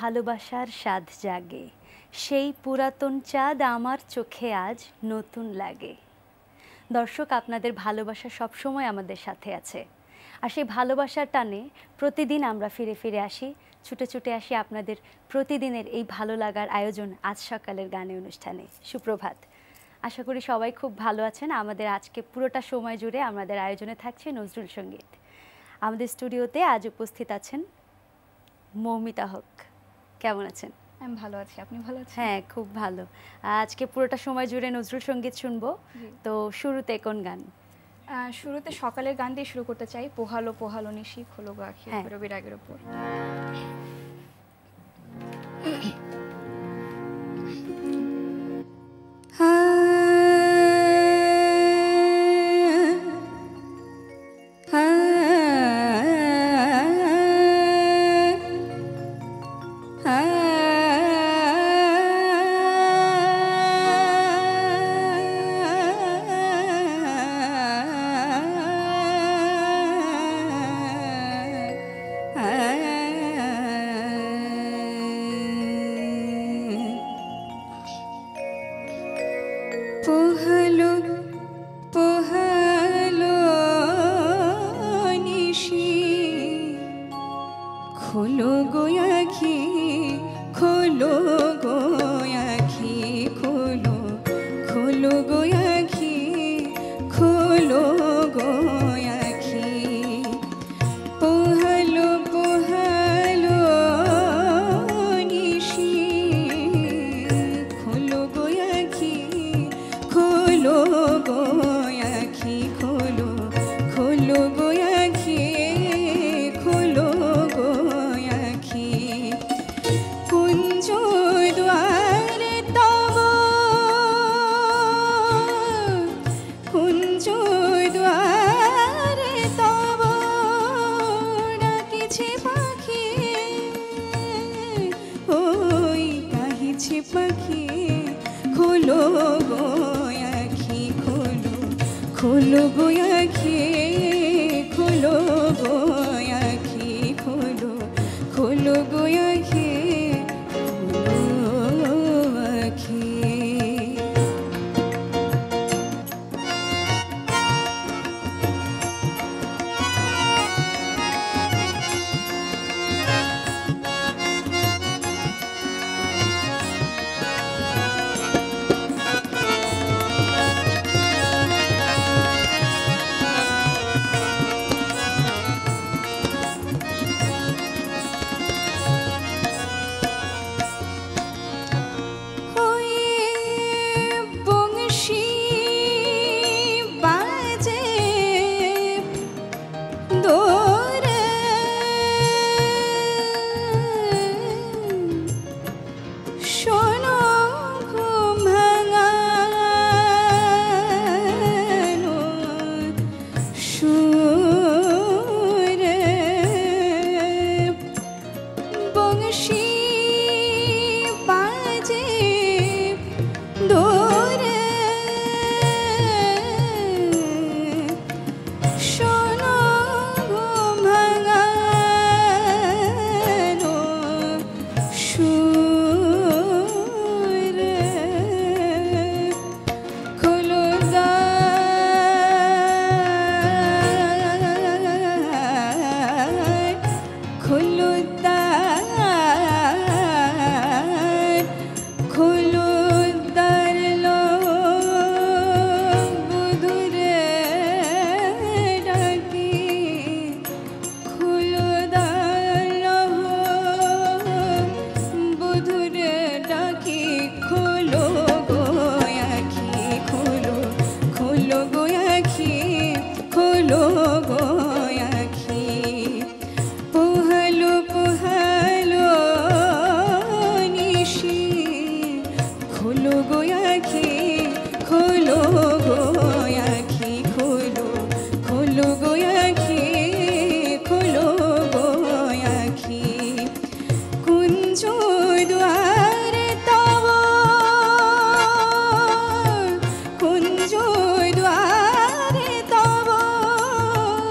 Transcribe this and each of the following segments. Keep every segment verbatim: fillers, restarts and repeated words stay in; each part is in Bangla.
ভালোবাসার স্বাদ জাগে, সেই পুরাতন চাঁদ আমার চোখে আজ নতুন লাগে। দর্শক, আপনাদের ভালোবাসা সবসময় আমাদের সাথে আছে, আর সেই ভালোবাসার টানে প্রতিদিন আমরা ফিরে ফিরে আসি, ছুটে ছুটে আসি আপনাদের প্রতিদিনের এই ভালো লাগার আয়োজন আজ সকালের গানে অনুষ্ঠানে। সুপ্রভাত। আশা করি সবাই খুব ভালো আছেন। আমাদের আজকে পুরোটা সময় জুড়ে আমাদের আয়োজনে থাকছে নজরুল সঙ্গীত। আমাদের স্টুডিওতে আজ উপস্থিত আছেন মৌমিতা হক। কেমন আছেন? আমি ভালো আছি, আপনি ভালো আছেন? হ্যাঁ, খুব ভালো। আজকে পুরোটা সময় জুড়ে নজরুল সঙ্গীত শুনবো। তো শুরুতে কোন গান? শুরুতে সকালের গান দিয়ে শুরু করতে চাই। পোহালো পোহালো নিশি খোলো গো আখি রবি রাগের উপর।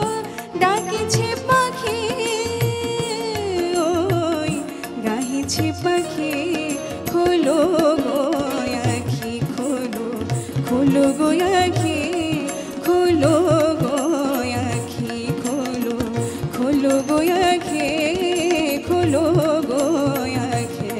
ডাকিছে খোলো গো আখি খোলো গো আখি খোলো খোলো গো আখি খোলো গো আখি।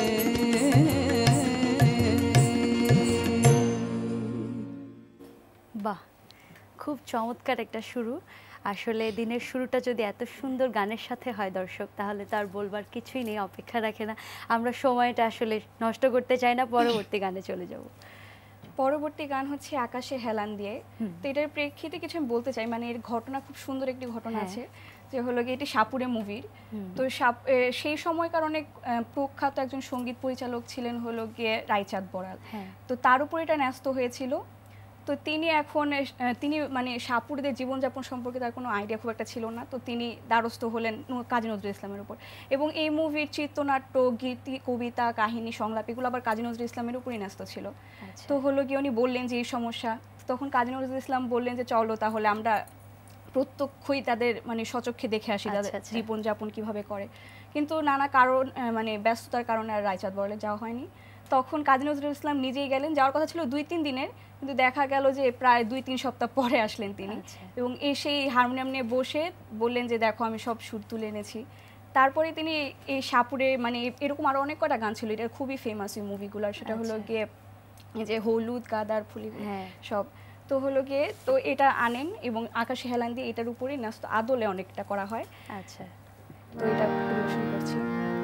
বাহ, খুব চমৎকার একটা শুরু। আসলে দিনের শুরুটা যদি এত সুন্দর গানের সাথে হয় দর্শক, তাহলে তার বলবার কিছুই নেই, অপেক্ষা রাখে না। আমরা সময়টা আসলে নষ্ট করতে চাই না, পরবর্তী গানে চলে যাব। পরবর্তী গান হচ্ছে আকাশে হেলান দিয়ে। তো এটার প্রেক্ষিতে কিছু আমি বলতে চাই, মানে এর ঘটনা খুব সুন্দর একটি ঘটনা আছে, যে হলো গিয়ে এটি সাপুরে মুভির। তো সেই সময়কার অনেক প্রখ্যাত একজন সঙ্গীত পরিচালক ছিলেন হলো গিয়ে রায়চাঁদ বড়াল। তো তার উপর এটা ন্যস্ত হয়েছিল। তো তিনি এখন তিনি মানে সাপুরদের জীবনযাপন সম্পর্কে তার কোনো আইডিয়া খুব একটা ছিল না। তো তিনি দ্বারস্থ হলেন কাজী নজরুল ইসলামের উপর, এবং এই মুভির চিত্রনাট্য, গীতি, কবিতা, কাহিনী, সংলাপ এগুলো আবার কাজী নজরুল ইসলামের উপরই ন্যস্ত ছিল। তো হলো গিয়ে উনি বললেন যে এই সমস্যা, তখন কাজী নজরুল ইসলাম বললেন যে চলো তাহলে আমরা প্রত্যক্ষই তাদের মানে সচক্ষে দেখে আসি তাদের জীবনযাপন কিভাবে করে। কিন্তু নানা কারণ মানে ব্যস্ততার কারণে আর রায়চাঁদ বড়ালে যাওয়া হয়নি। তখন কাজী নজরুল ইসলাম নিজেই গেলেন, যাওয়ার কথা ছিল দুই তিন দিনের, কিন্তু দেখা গেল যে প্রায় দুই তিন সপ্তাহ পরে আসলেন তিনি। এবং এসেই হারমোনিয়াম নিয়ে বসে বললেন যে দেখো আমি সব সুর তুলে এনেছি। তারপরে তিনি এই সাপুরে মানে এরকম আরও অনেক কটা গান ছিল, এটা খুবই ফেমাস এই মুভিগুলোর, সেটা হলো গিয়ে যে হলুদ গাদার ফুলি সব। তো হলো গিয়ে তো এটা আনেন এবং আকাশে হেলান দিয়ে এটার উপরেই নাচ আদলে অনেকটা করা হয়। আচ্ছা, তো এটা পরিবেশন করছি।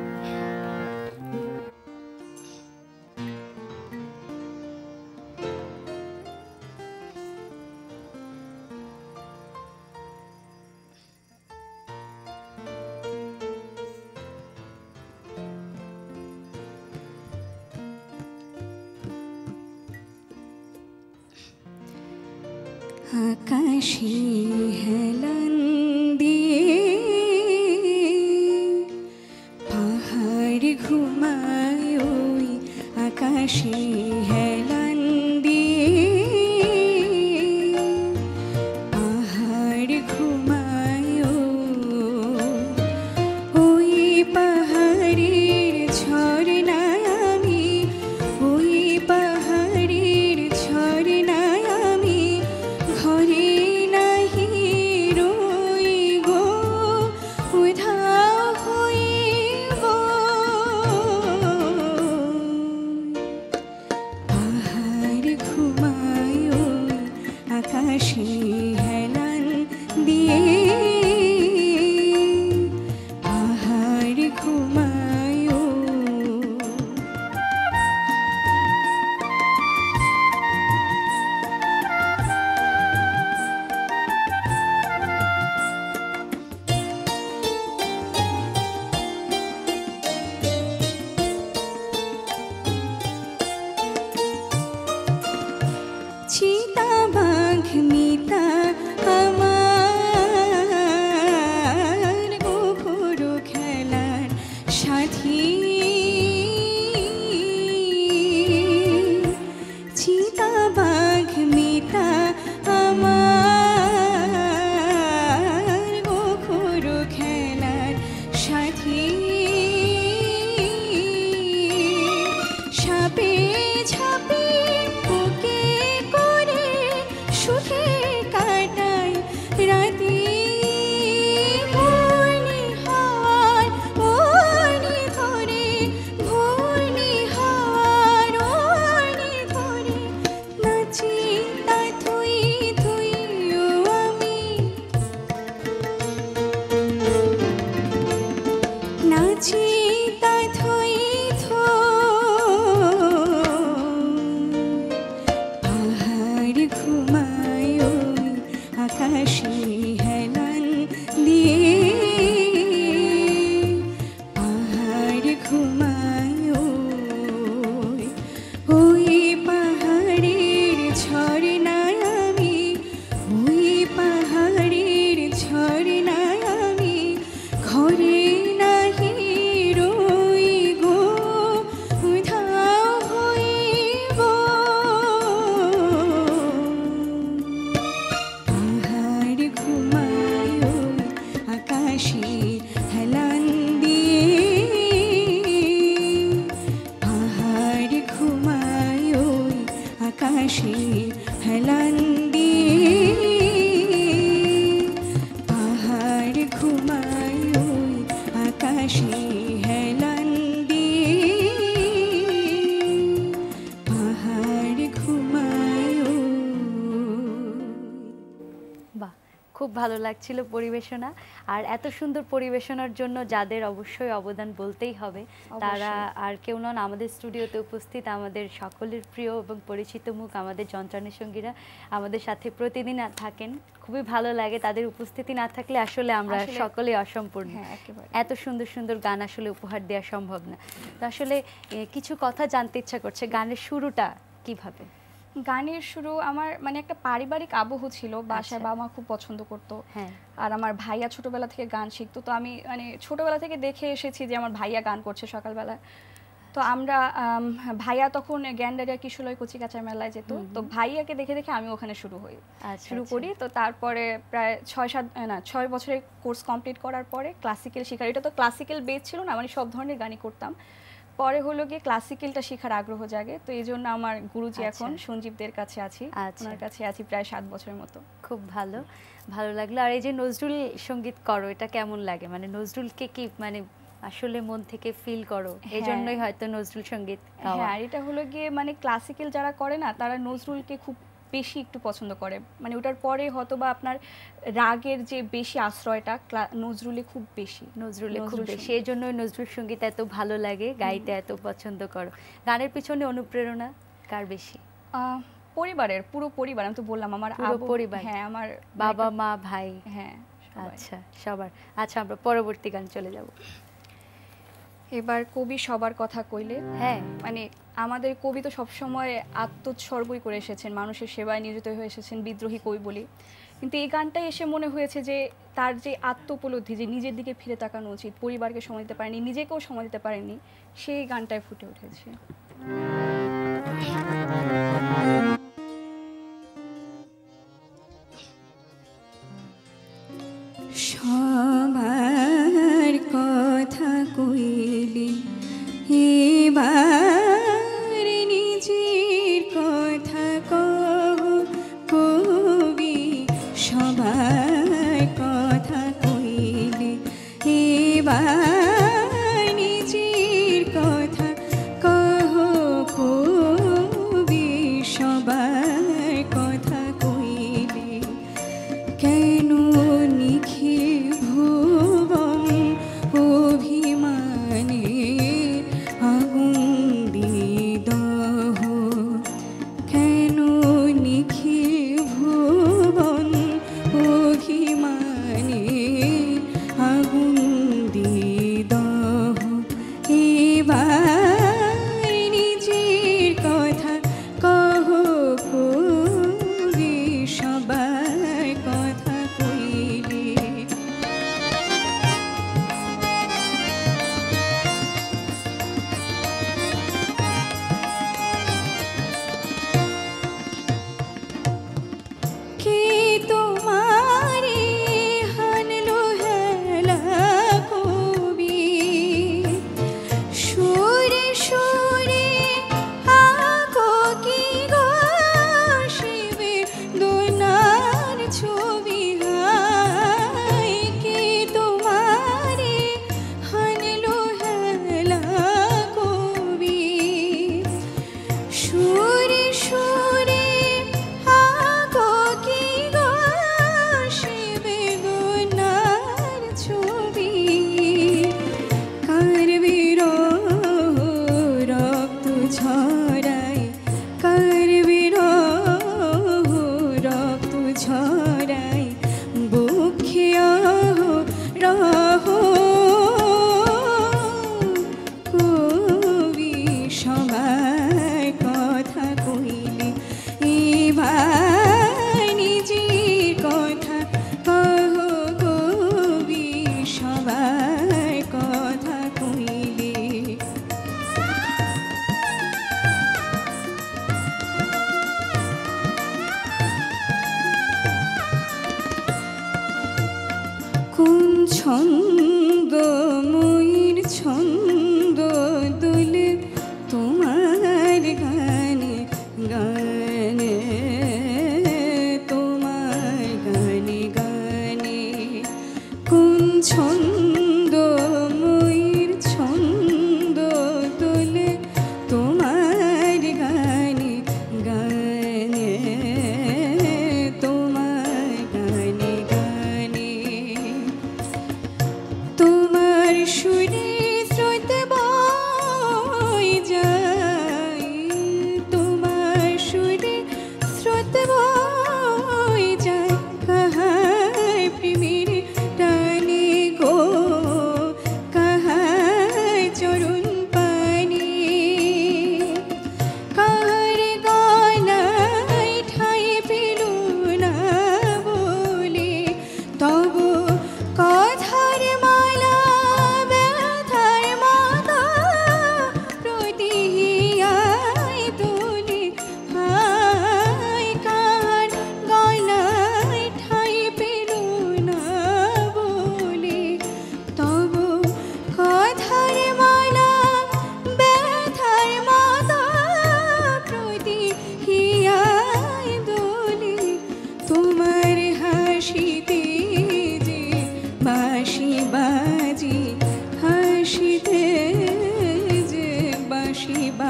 আকাশে হেলান দিয়ে পাহাড় ঘুমায় ওই আকাশে হেলান দিয়ে পাহাড় ঘুমায় ওই পাহাড়ের ঝরনায় আমি ওই পাহাড়ের ঝরনায় আমি ঘরে নাহি রই গো উধাও হইব পাহাড় ঘুমায় আকাশে হেলান দিয়ে পাহাড় ঘুমায়। চিতা বাঘ মিতা আমার গোখরো খেলার সাথী চিতা বাঘ মিতা আমার গোখরো খেলার সাথী সাপে ঝাপে বুকে করে সুখে কাটায় রাতে ঘূর্ণি হাওয়ার ওড়নি ধরে ঘূর্ণি হাওয়ার ওড়নি ধরে নাচি তা থুই থুই ও আমি নাচি তা থুই পাহাড় ঘুমায় আকাশে হেলান দিয়ে পাহাড় ঘুমায় ওই পাহাড়ের ঝরনায় আমি ওই পাহাড়ের ঝরনায় আমি ঘরে নাহি রই গো উধাও হইব পাহাড় ঘুমায় আকাশে হেলান দিয়ে পাহাড় ঘুমায় আকাশে হেলান দিয়ে পাহাড় ঘুমায় ওই আকাশে হেলান দিয়ে পাহাড় ঘুমায় ওই। বাহ, খুব ভালো লাগছিল পরিবেশনা। আর এত সুন্দর পরিবেশনার জন্য যাদের অবশ্যই অবদান বলতেই হবে, তারা আর কেউ নন, আমাদের স্টুডিওতে উপস্থিত আমাদের সকলের প্রিয় এবং পরিচিত মুখ, আমাদের যন্ত্রাণী সঙ্গীরা আমাদের সাথে প্রতিদিন থাকেন। খুবই ভালো লাগে, তাদের উপস্থিতি না থাকলে আসলে আমরা সকলেই অসম্পূর্ণ। এত সুন্দর সুন্দর গান আসলে উপহার দেওয়া সম্ভব না। তো আসলে কিছু কথা জানতে ইচ্ছা করছে, গানের শুরুটা কিভাবে? গানের শুরু আমার মানে একটা পারিবারিক আবহ ছিল, বাসায় বাবা মা খুব পছন্দ করতো। হ্যাঁ। আর আমার ভাইয়া ছোটবেলা থেকে গান শিখতো, তো আমি মানে ছোটবেলা থেকে দেখে এসেছি যে আমার ভাইয়া গান করছে সকালবেলা। তো আমরা ভাইয়া তখন গ্যান্ডারিয়া কিশোরলয় কচিকাঁচার মেলায় যেত, তো ভাইয়াকে দেখে দেখে আমি ওখানে শুরু হই শুরু করি। তো তারপরে প্রায় ছয় সাত না ছয় বছরের কোর্স কমপ্লিট করার পরে ক্লাসিক্যাল শেখার, এটা তো ক্লাসিক্যাল বেস ছিল না, মানে সব ধরনের গানই করতাম। পরে হলো গিয়ে ক্লাসিক্যালটা শেখার আগ্রহ জাগে, তো এই জন্য আমার গুরুজি এখন সঞ্জীবদের কাছে আছি, ওনার কাছে আছি প্রায় সাত বছরের মতো। খুব ভালো, ভালো লাগলো। আর এই যে নজরুল সঙ্গীত করো, এটা কেমন লাগে? মানে নজরুলকে কি মানে আসলে মন থেকে ফিল করো, এই জন্যই হয়তো নজরুল সঙ্গীত? হ্যাঁ, এটা হলো গিয়ে মানে ক্লাসিক্যাল যারা করে না, তারা নজরুলকে খুব বেশি একটু পছন্দ করে, মানে ওটার পরে হয়তো বা আপনার রাগের যে বেশি আশ্রয়টা নজরুলে খুব বেশি, নজরুলে খুব বেশি, এই জন্যই নজরুল সঙ্গীত এত ভালো লাগে, গাইতে এত পছন্দ করো। গানের পিছনে অনুপ্রেরণা কার বেশি? পরিবারের, পুরো পরিবার। আমি তো বললাম আমার পরিবার, হ্যাঁ, আমার বাবা মা ভাই। হ্যাঁ, আচ্ছা, সবার। আচ্ছা, আমরা পরবর্তী গান চলে যাব। এবার কবি সবার কথা কইলে। হ্যাঁ, মানে আমাদের কবি তো সবসময় আত্মোৎসর্গই করে এসেছেন, মানুষের সেবায় নিয়োজিত হয়ে এসেছেন, বিদ্রোহী কবি বলি। কিন্তু এই গানটাই এসে মনে হয়েছে যে তার যে আত্ম উপলব্ধি, যে নিজের দিকে ফিরে তাকানো উচিত, পরিবারকে সময় দিতে পারেনি, নিজেকেও সময় দিতে পারেনি, সেই গানটায় ফুটে উঠেছে। সবার কথা কইলে এবার নিজের কথা কহ কবি, সবার কথা কইলে এবার নিজের কথা কহ কবি, সবার কথা কইলে কেন নিখিল ভুবন অভিমানে আগুন দিয়ে দহ, কেন নিখিল ভুবন অভিমানে আগুন দিয়ে দহ, এবার নিজের কথা কহ কবি, সবার কথা কইলে। কে তোমারে হানলো হেলা কবি, সুরে সুরে আঁকো কি গো শিবে দোনার ছবি, হায় কে তোমারে হানলো হেলা কবি, সুরে সুরে আঁকো কি গো শিবে দোনার ছবি, কার বিরহ রক্ত ঝরায়, কার বিরহ রক্ত ঝরায়, বুকে আহ রহ কবি, সবার কথা কইলে এবার নিজের কথা কহ কবি, সবার কথা কইলে। কোন ছন্দ ময়ূর ছন্দ দুলে তোমার গানে গানে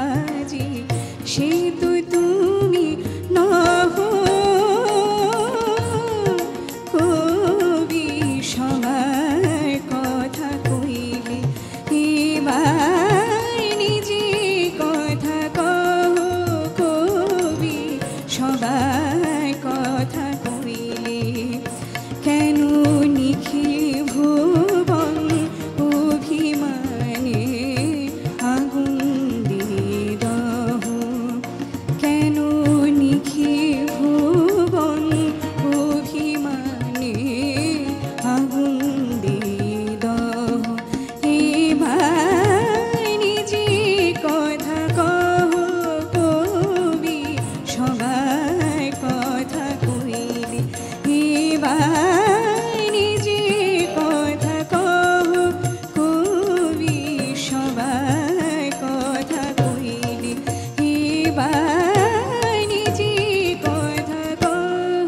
মাঝি সে তো তুমি নহ কবি সবার কথা কইলে এবার নিজে কথা কহ কবি সবার কথা কইলে কেন নিখিল ভুবন অভিমানে আগুন দিয়ে দহ কেন নিখিল ভুবন অভিমানে আগুন দিয়ে দহ এবার নিজে কথা কহ কবি সবার কথা কইলে এবার নিজে কথা কহ কবি সবার কথা কইলে এবার নিজে কথা কহ।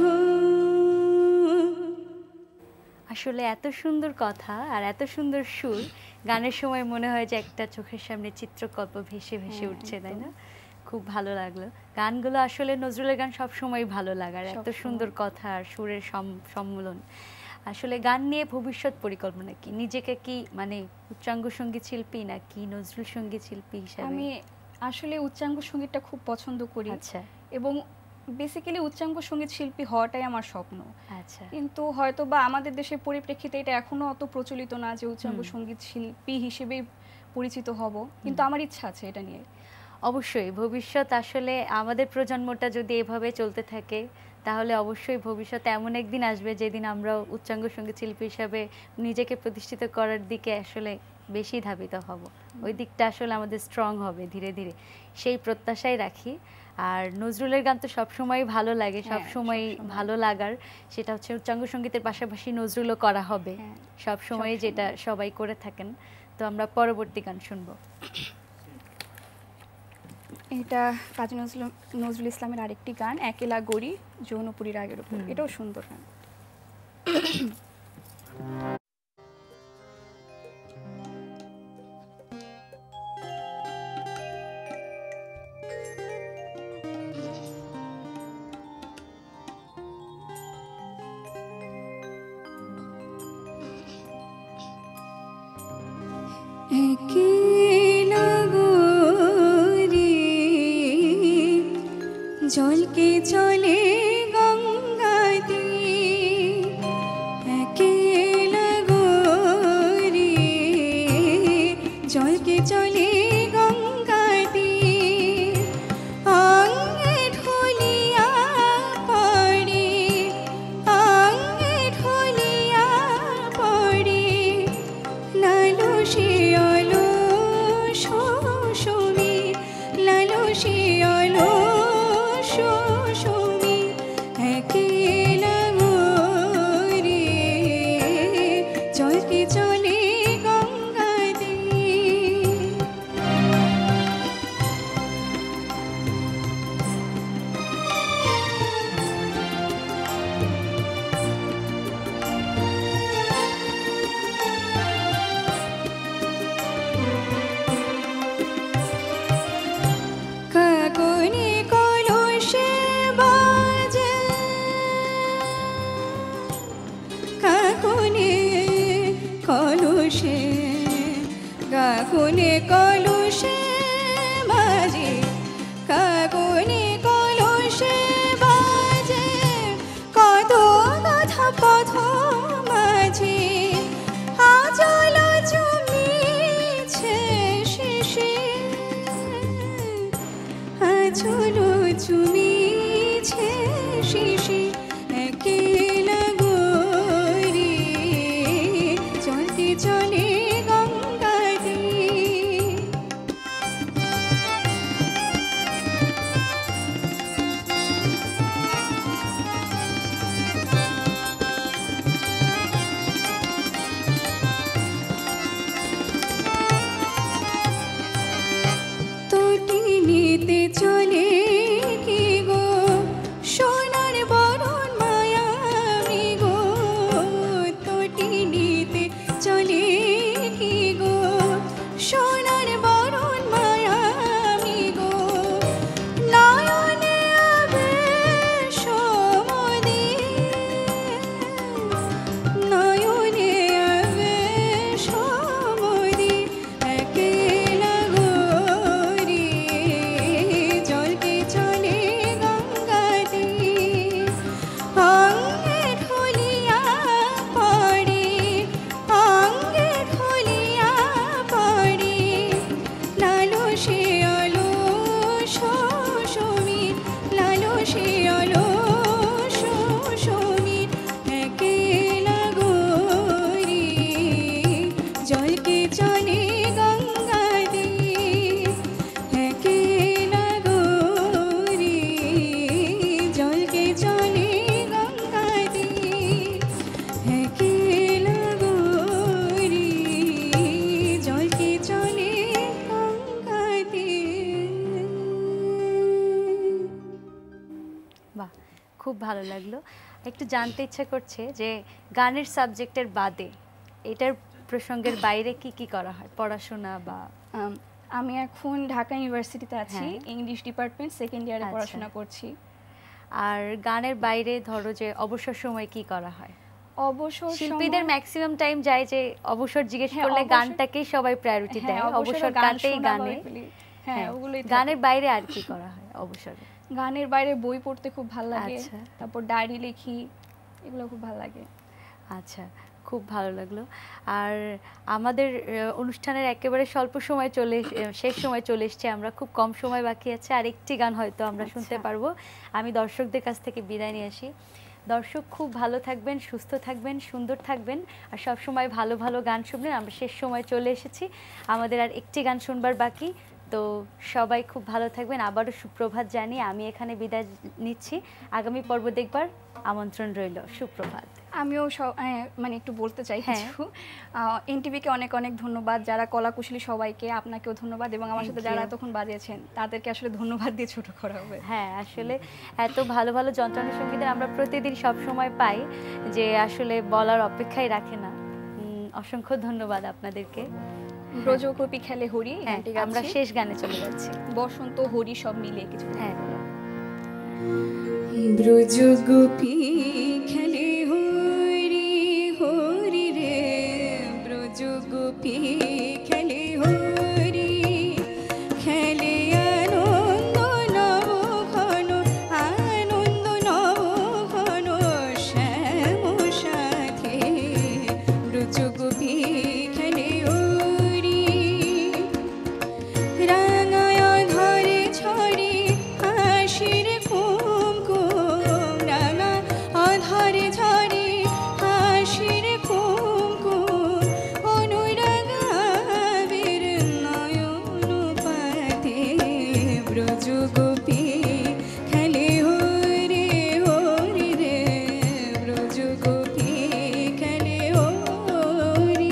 আসলে এত সুন্দর কথা আর এত সুন্দর সুর, গানের সময় মনে হয় যে একটা চোখের সামনে চিত্রকল্প ভেসে ভেসে হ্যাঁ, উঠছে, তাই না? একদম। খুব ভালো লাগলো গানগুলো। আসলে নজরুলের গান সব সময় ভালো লাগার, এত সবসময়। সুন্দর কথা আর সুরের সম- সম্মিলন। আসলে গান নিয়ে ভবিষ্যৎ পরিকল্পনা কি? নিজেকে কি মানে উচ্চাঙ্গ সঙ্গীত শিল্পী নাকি নজরুল সঙ্গীত শিল্পী হিসাবে? আমি আসলে উচ্চাঙ্গ সঙ্গীতটা খুব পছন্দ করি আচ্ছা এবং বেসিক্যালি উচ্চাঙ্গ সঙ্গীত শিল্পী হওয়াটাই আমার স্বপ্ন। আচ্ছা কিন্তু হয়তো বা আমাদের দেশের পরিপ্রেক্ষিতে এটা এখনো অত প্রচলিত না যে উচ্চাঙ্গ হুম। সঙ্গীত শিল্পী হিসেবেই পরিচিত হব, কিন্তু আমার ইচ্ছা আছে এটা নিয়ে। অবশ্যই ভবিষ্যৎ আসলে আমাদের প্রজন্মটা যদি এভাবে চলতে থাকে তাহলে অবশ্যই ভবিষ্যতে এমন একদিন আসবে যেদিন আমরা উচ্চাঙ্গ সঙ্গীত শিল্পী হিসাবে নিজেকে প্রতিষ্ঠিত করার দিকে আসলে বেশি ধাবিত হব। ওই দিকটা আসলে আমাদের স্ট্রং হবে ধীরে ধীরে, সেই প্রত্যাশাই রাখি। আর নজরুলের গান তো সবসময় ভালো লাগে, হ্যাঁ, সবসময় সবসময়। ভালো লাগার সেটা হচ্ছে উচ্চাঙ্গ সঙ্গীতের পাশাপাশি নজরুলও করা হবে হ্যাঁ, সবসময়, সবসময়। যেটা সবাই করে থাকেন। তো আমরা পরবর্তী গান শুনবো। এটা কাজী নজরুল নজরুল ইসলামের আরেকটি গান, একেলা গড়ি যৌনপুরী রাগের উপর। হুম। এটাও সুন্দর গান। একেলা গড়ি জলকে চলে গঙ্গাতে, একেলা গড়ি জলকে চলে গঙ্গাতে, অঙ্গে ঢলিয়া পড়ে অঙ্গে ঢলিয়া পড়ে লালু শিয়ালো শোষণী লালু শিয়ালো শোষণী একেলা গড়ি জলকে চলে গঙ্গাতে। কাকনে কলসে বাজে কাকনে কলসে কাকনে কলসে বাজে কাকনে কলসে বাজে কত কথা পথ মাঝে আচল চুমিছে শেষে আচল চুমিছে শেষে একেলা গড়ি চলতে চলে গঙ্গাতে। তটিনীতে চলে কি গো সোনার বরণ মায়াবী গো, তটিনীতে চলে কি গো সোনার বরণ মায়াবী খুব ভালো লাগলো। একটু জানতে ইচ্ছা করছে যে গানের সাবজেক্টের বাদে এটার প্রসঙ্গের বাইরে কি কি করা হয়, পড়াশোনা বা? আম, আমি এখন ঢাকা ইউনিভার্সিটিতে আছি, হ্যাঁ। ইংলিশ ডিপার্টমেন্ট সেকেন্ড ইয়ারে আচ্ছা। পড়াশোনা করছি। আর গানের বাইরে ধরো যে অবসর সময় কি করা হয়? অবসর শিল্পীদের সময়- ম্যাক্সিমাম টাইম যায় যে অবসর জিজ্ঞেস হ্যাঁ, করলে অবসর- গানটাকেই সবাই প্রায়োরিটি হ্যাঁ, দেয়, অবসরে অবসর গান কাটেই শোনা গানে। বলে ফেলি। হ্যাঁ, হ্যাঁ, ওগুলোই থাকে। গানের বাইরে আর কি করা হয় অবসরে? গানের বাইরে বই পড়তে খুব ভালো লাগে, আচ্ছা। তারপর ডায়েরি লিখি, এগুলো খুব ভালো লাগে। আচ্ছা, খুব ভালো লাগলো। আর আমাদের আহ, অনুষ্ঠানের একেবারে স্বল্প সময় চলে এস- আহ, শেষ সময় চলে এসছে, আমরা খুব কম সময় বাকি আছে, আর একটি গান হয়তো আমরা শুনতে আচ্ছা। পারবো। আমি দর্শকদের কাছ থেকে বিদায় নিয়ে আসি। দর্শক খুব ভালো থাকবেন, সুস্থ থাকবেন, সুন্দর থাকবেন, আর সব সময় ভালো ভালো গান শুনবেন। আমরা শেষ সময় চলে এসেছি, আমাদের আর একটি গান শুনবার বাকি। তো সবাই খুব ভালো থাকবেন, আবারও সুপ্রভাত জানিয়ে আমি এখানে বিদায় নিচ্ছি। আগামী পর্ব দেখবার আমন্ত্রণ রইল। সুপ্রভাত। আমিও সব হ্যাঁ, মানে একটু বলতে চাই হ্যাঁ। কিছু। এনটিভিকে অনেক অনেক ধন্যবাদ, যারা কলাকুশলী সবাইকে, আপনাকেও ধন্যবাদ, এবং আমার সাথে Thank যারা you. এতক্ষণ বাজিয়েছেন তাদেরকে আসলে ধন্যবাদ দিয়ে ছোট করা হবে। হ্যাঁ, আসলে এত ভালো ভালো যন্ত্রাংশ সঙ্গীদের আমরা প্রতিদিন সব সময় পাই যে আসলে বলার অপেক্ষাই রাখে না। উম, অসংখ্য ধন্যবাদ আপনাদেরকে। ব্রজগোপী খেলে হরি, এই হ্যাঁ, গানটি আমরা গাচ্ছি। শেষ গানে চলে যাচ্ছি। বসন্ত হরি সব মিলিয়ে কিছু। হ্যাঁ, ব্রজগোপী খেলে হরি হরি রে, ব্রজগোপী খেলে হরি, খেলে আনন্দ নব ঘন, আনন্দ নব ঘন শ্যাম সাথে, ব্রজগোপী খেলে হরি, রাঙায় ধরে ছড়ে হাসির কুমকুম, রাঙা অধরে ঝরে হাসির কুমকুম, অনুরাগাবের নয়ন পাতে, ব্রজগোপী খেলে হরি হরি রে, ব্রজগোপী খেলে হরি।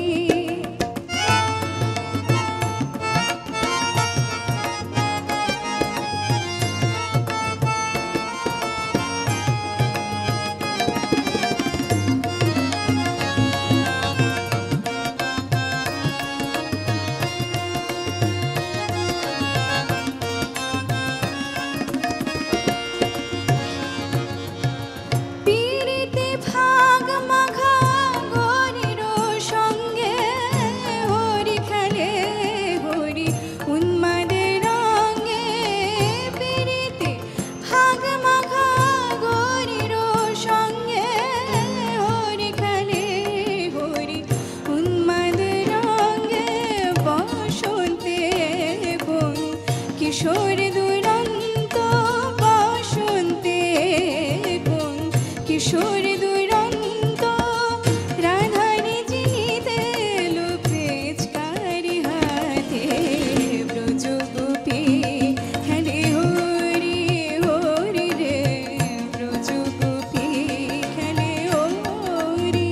পিরিতে ভাগ মাখা গরির সঙ্গে, হরি খেলে হরি উন্মাদের রঙে, পিরিতে ভাগ মাখা গরির সঙ্গে, হরি খেলে হরি উন্মাদের রঙে, বসন্তে বন কিশোর দুরন্ত, বসন্তে বন কিশোর দুরন্ত, রাধারে জিনিতে লোপেচকারি হাতে, ব্রজগোপী খেলে হরি হরি রে, ব্রজগোপী খেলে হরি।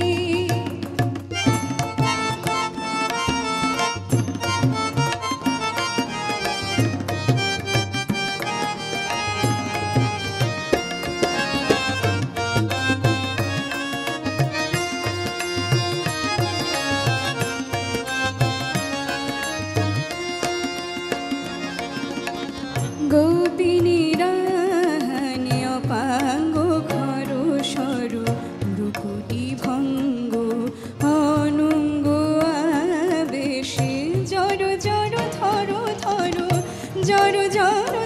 গোপিনী রাহানি অপাঙ্গ ঘর সরু, ভ্রুকুটি ভঙ্গ অনুঙ্গ আবেশে, জড় জড় থর থর, জড় জড়